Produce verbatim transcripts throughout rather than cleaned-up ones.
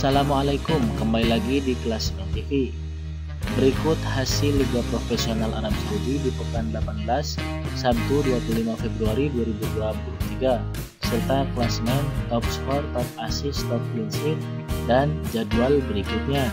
Assalamualaikum, kembali lagi di Klasemen T V. Berikut hasil Liga Profesional Arab Saudi di pekan delapan belas, Sabtu dua puluh lima Februari dua ribu dua puluh tiga, serta klasemen, top skor, top assist, top clean sheet, dan jadwal berikutnya.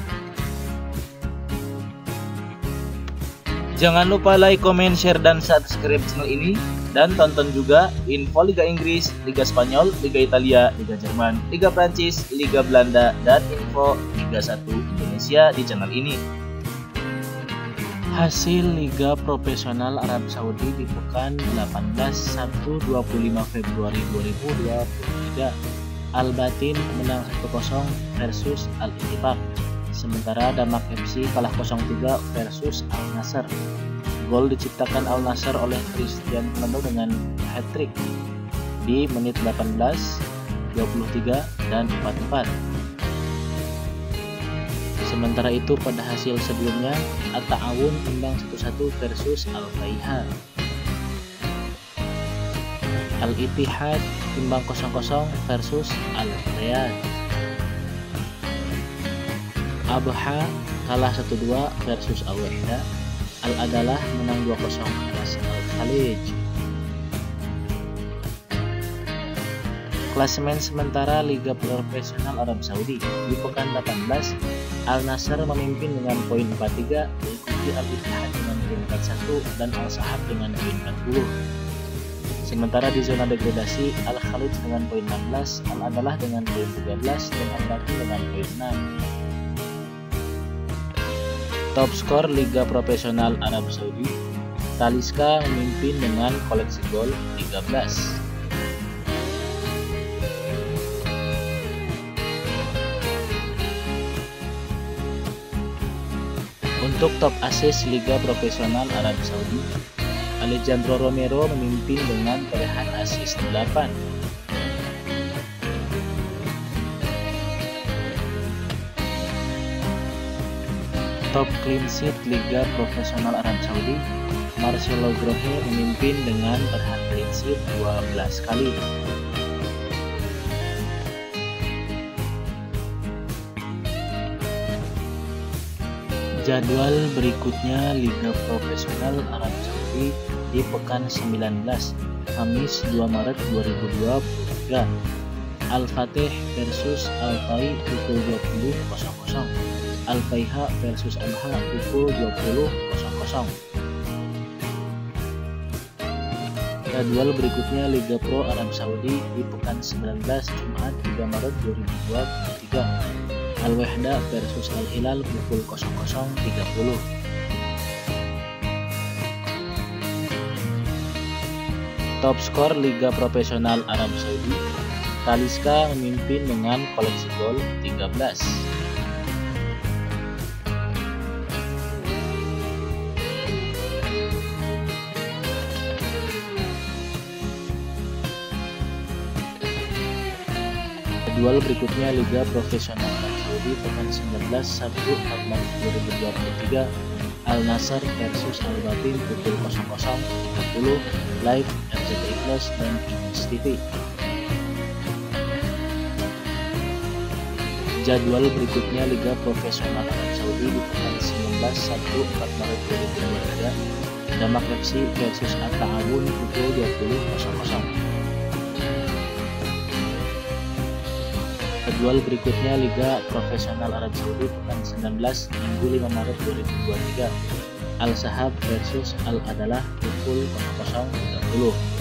Jangan lupa like, comment, share, dan subscribe channel ini. Dan tonton juga info Liga Inggris, Liga Spanyol, Liga Italia, Liga Jerman, Liga Prancis, Liga Belanda, dan info Liga satu Indonesia di channel ini. Hasil Liga Profesional Arab Saudi di pekan delapan belas, Sabtu dua puluh lima Februari dua ribu dua puluh tiga. Al-Batin menang satu kosong versus Al-Ittifaq. Sementara Damak F C kalah nol tiga versus Al-Nassr. Gol diciptakan Al-Nassr oleh Christian Ronaldo dengan hat-trick di menit delapan belas, dua puluh tiga, dan empat puluh empat. Sementara itu pada hasil sebelumnya, At-Ta'awun imbang satu satu versus Al-Faiha. Al-Ittihad imbang nol nol versus Al-Riyadh. Abha kalah satu dua versus Al-Wahda. Al-Adalah menang dua kosong atas Al-Khalij. Klasemen sementara Liga Profesional Arab Saudi di pekan delapan belas, Al-Nassr memimpin dengan poin empat puluh tiga, diikuti Al-Ittihad dengan poin empat puluh satu dan Al-Sahab dengan poin empat puluh. Sementara di zona degradasi, Al-Khalij dengan poin enam belas, Al-Adalah dengan poin tiga belas, dan Al-Batin dengan poin enam. Top skor Liga Profesional Arab Saudi, Talisca memimpin dengan koleksi gol tiga belas. Untuk top assist Liga Profesional Arab Saudi, Alejandro Romero memimpin dengan torehan assist delapan. Top clean sheet Liga Profesional Arab Saudi, Marcelo Grohe memimpin dengan torehan clean sheet dua belas kali. Jadwal berikutnya Liga Profesional Arab Saudi di pekan sembilan belas, Kamis dua Maret dua ribu dua puluh tiga. Al-Fatih versus Al-Tai pukul dua puluh. Al-Faiha versus Abha pukul dua puluh. Jadwal berikutnya Liga Pro Arab Saudi di pekan sembilan belas, Jumat tiga Maret dua ribu dua puluh tiga. Al-Wahda versus Al-Hilal pukul nol tiga puluh. Top skor Liga Profesional Arab Saudi, Talisca memimpin dengan koleksi gol tiga belas. Jadwal berikutnya Liga Profesional Arab Saudi pekan sembilan belas, Sabtu empat Maret dua ribu dua puluh tiga. Al-Nassr versus Al-Batin pukul nol tiga puluh, live R C T I Plus dan Inews T V. Jadwal berikutnya Liga Profesional Arab Saudi di pekan sembilan belas, Sabtu empat Maret dua ribu dua puluh tiga. Damak F C versus At-Ta'awun pukul dua puluh. Jadwal berikutnya Liga Profesional Arab Saudi pekan sembilan belas, Minggu lima Maret dua ribu dua puluh tiga. Al-Sahab versus Al-Adalah pukul nol tiga puluh.